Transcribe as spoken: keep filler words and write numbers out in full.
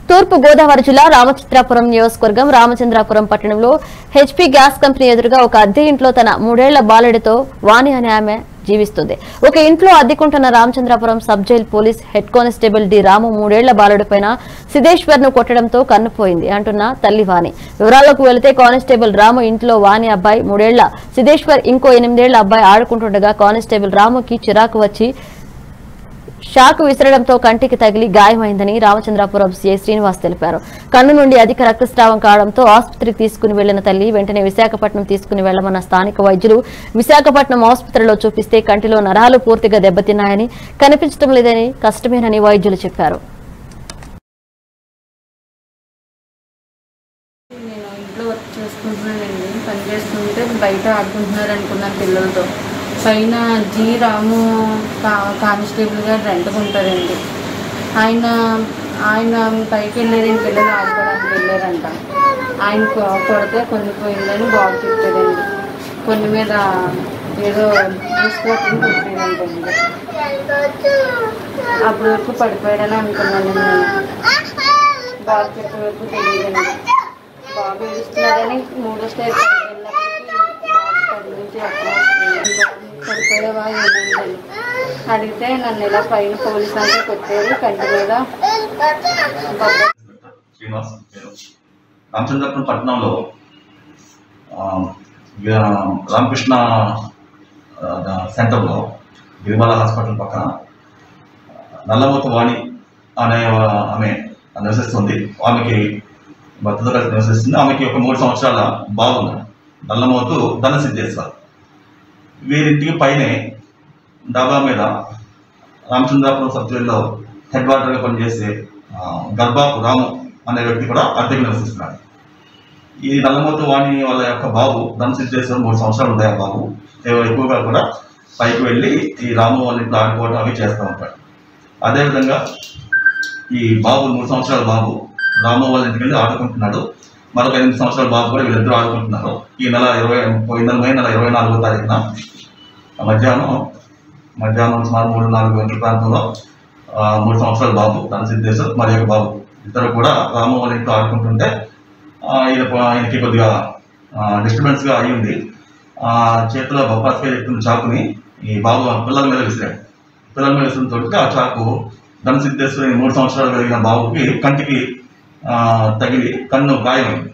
తూర్పు గోదావరి జిల్లా రామచంద్రాపురం నియోజకవర్గం రామచంద్రాపురం పట్టణంలో హెచ్పీ గ్యాస్ కంపెనీ ఎదురుగా ఒక అద్దె ఇంట్లో తన మూడేళ్ల బాలుడితో వాణి అనే ఆమె జీవిస్తుంది. ఒక ఇంట్లో అద్దెకుంటున్న Ramachandrapuram sub jail police head constable D Ramu మూడేళ్ల బాలుడిపైన సిదేశ్వర్ ను కొట్టడంతో కన్నుపోయింది అంటున్న తల్లి వాణి. వివరాల్లోకి వెళితే కానిస్టేబుల్ రాము ఇంట్లో వాణి అబ్బాయి మూడేళ్ల సిదేశ్వర్ ఇంకో ఎనిమిదేళ్ల అబ్బాయి ఆడుకుంటుండగా కానిస్టేబుల్ రాముకి చిరాకు వచ్చి షాకు విసరడంతో కంటికి తగిలి గాయమైందని రామచంద్రాపురం సీఐ శ్రీనివాస్ తెలిపారు. కన్ను నుండి అధిక రక్తస్రావం కావడంతో ఆసుపత్రికి తీసుకుని వెళ్లిన తల్లి వెంటనే విశాఖపట్నం తీసుకుని వెళ్లమన్న స్థానిక వైద్యులు విశాఖపట్నం ఆసుపత్రిలో చూపిస్తే కంటిలో నరాలు పూర్తిగా దెబ్బతిన్నాయని, కనిపించడం లేదని, కష్టమేనని వైద్యులు చెప్పారు. నేను ఇంట్లో వర్క్ చేసుకుంటున్నానండి. పని చేస్తుంటే బయట ఆడుకుంటున్నారు అనుకున్నాను పిల్లలతో. పైన జీ రాము కా కానిస్టేబుల్ గారు రెంట్కి ఉంటారండి. ఆయన ఆయన పైకి వెళ్ళారండి, పిల్లలు ఆడుకోవడానికి వెళ్ళారంట. ఆయన కొడితే కొన్ని పోయిందని బాబు చెప్పారండి. కొన్ని మీద ఏదో చూసుకోవటం కొట్టేదంటండి. అప్పటి వరకు పడిపోయాడని అనుకున్నాను నేను. బాబు చెప్పే వరకు తెలియదండి. బాబు ఏడుస్తున్నారని మూడో స్టేజ్ వెళ్ళినప్పటికీ పది నుంచి అక్కడ పడిపోయేవా ఏమైందని అడిగితే నన్ను ఇలా పైన పోలీసు అంటే కొట్టారు కంటి మీద. శ్రీనివాస్ రామచంద్రపురం పట్టణంలో రామకృష్ణ సెంటర్లో గిరిబాల హాస్పిటల్ పక్కన నల్లమూత వాణి అనే ఆమె నివసిస్తుంది. ఆమెకి భర్తతో కలిసి నివసిస్తుంది. ఆమెకి ఒక మూడు సంవత్సరాల బాబు నల్లమూతు ధనసిద్ధేశ్వర్. వీరింటికి పైనే డాబా మీద రామచంద్రాపురం సబ్ జైల్లో హెడ్ వార్డర్గా పనిచేసే గర్భాపు రాము అనే వ్యక్తి కూడా అద్దెకి నివసిస్తున్నాడు. ఈ నల్లమూతు వాణి వాళ్ళ యొక్క బాబు ధనసిద్ధేశ్వర్ మూడు సంవత్సరాలు ఉంటాయి. ఆ బాబు ఎక్కువగా కూడా పైకి వెళ్ళి ఈ రాము వాళ్ళ ఇంట్లో ఆడుకోవడం అవి చేస్తూ ఉంటాడు. అదేవిధంగా ఈ బాబు మూడు సంవత్సరాల బాబు రాము వాళ్ళ ఇంటికి వెళ్ళి ఆడుకుంటున్నాడు. మరొక ఎనిమిది సంవత్సరాల బాబు కూడా వీళ్ళిద్దరూ ఆడుకుంటున్నారు. ఈ నెల ఇరవై పోయిన మే నెల ఇరవై నాలుగో తారీఖున మధ్యాహ్నం మధ్యాహ్నం సుమారు మూడు నాలుగు గంటల ప్రాంతంలో మూడు సంవత్సరాల బాబు ధనసిద్ధేశ్వర్ మరి ఒక బాబు ఇద్దరు కూడా రాము వాళ్ళ ఇంట్లో ఆడుకుంటుంటే ఈయన ఆయనకి కొద్దిగా డిస్టర్బెన్స్గా అయ్యింది. చేతిలో బొప్పాస్కాయ చెప్తున్న చాకుని ఈ బాబు పిల్లల మీద విసిరాడు. పిల్లల మీద విసిరిన తోటి ఆ చాకు ధనసిద్ధేశ్వరి మూడు సంవత్సరాలు కలిగిన బాబుకి కంటికి తగిలి కన్ను గాయమైంది.